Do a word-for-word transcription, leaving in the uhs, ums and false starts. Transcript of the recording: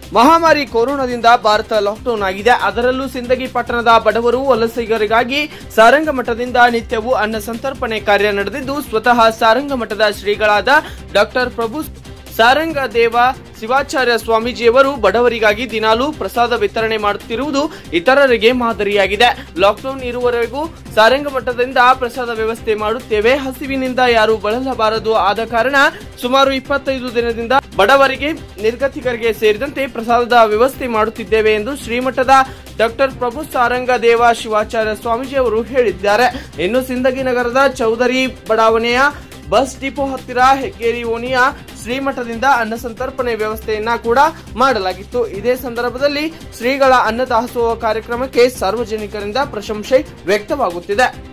ಮಹಾಮಾರಿ ಕೊರೋನಾದಿಂದ ಭಾರತ ಲಾಕ್ಡೌನ್ ಆಗಿದೆ. ಅದರಲ್ಲೂ ಸಿಂದಗಿ ಪಟ್ಟಣದ ಬಡವರು ವಲಸಿಗರಿಗಾಗಿ ಸಾರಂಗ ಮಠದಿಂದ ನಿತ್ಯವೂ ಅನ್ನ ಸಂತರ್ಪಣೆ ಕಾರ್ಯ ನಡೆದಿದ್ದು, ಸ್ವತಃ ಸಾರಂಗ ಮಠದ ಶ್ರೀಗಳಾದ ಡಾಕ್ಟರ್ ಪ್ರಭು ಸಾರಂಗ ದೇವ ಶಿವಾಚಾರ್ಯ ಸ್ವಾಮೀಜಿಯವರು ಬಡವರಿಗಾಗಿ ದಿನಾಲೂ ಪ್ರಸಾದ ವಿತರಣೆ ಮಾಡುತ್ತಿರುವುದು ಇತರರಿಗೆ ಮಾದರಿಯಾಗಿದೆ. ಲಾಕ್ಡೌನ್ ಇರುವವರೆಗೂ ಸಾರಂಗ ಮಠದಿಂದ ಪ್ರಸಾದ ವ್ಯವಸ್ಥೆ ಮಾಡುತ್ತೇವೆ. ಹಸಿವಿನಿಂದ ಯಾರು ಬಳಲಬಾರದು. ಆದ ಕಾರಣ ಸುಮಾರು ಇಪ್ಪತ್ತೈದು ದಿನದಿಂದ ಬಡವರಿಗೆ, ನಿರ್ಗತಿಕರಿಗೆ ಸೇರಿದಂತೆ ಪ್ರಸಾದದ ವ್ಯವಸ್ಥೆ ಮಾಡುತ್ತಿದ್ದೇವೆ ಎಂದು ಶ್ರೀಮಠದ ಡಾಕ್ಟರ್ ಪ್ರಭು ಸಾರಂಗ ದೇವ ಶಿವಾಚಾರ್ಯ ಸ್ವಾಮೀಜಿ ಅವರು ಹೇಳಿದ್ದಾರೆ. ಇನ್ನು ಸಿಂದಗಿ ನಗರದ ಚೌಧರಿ ಬಡಾವಣೆಯ ಬಸ್ ಡಿಪೋ ಹತ್ತಿರ ಹೆಗ್ಗೇರಿ ಓಣಿಯ ಶ್ರೀಮಠದಿಂದ ಅನ್ನ ಸಂತರ್ಪಣೆ ವ್ಯವಸ್ಥೆಯನ್ನ ಕೂಡ ಮಾಡಲಾಗಿತ್ತು. ಇದೇ ಸಂದರ್ಭದಲ್ಲಿ ಶ್ರೀಗಳ ಅನ್ನದಾಸೋಹ ಕಾರ್ಯಕ್ರಮಕ್ಕೆ ಸಾರ್ವಜನಿಕರಿಂದ ಪ್ರಶಂಸೆ ವ್ಯಕ್ತವಾಗುತ್ತಿದೆ.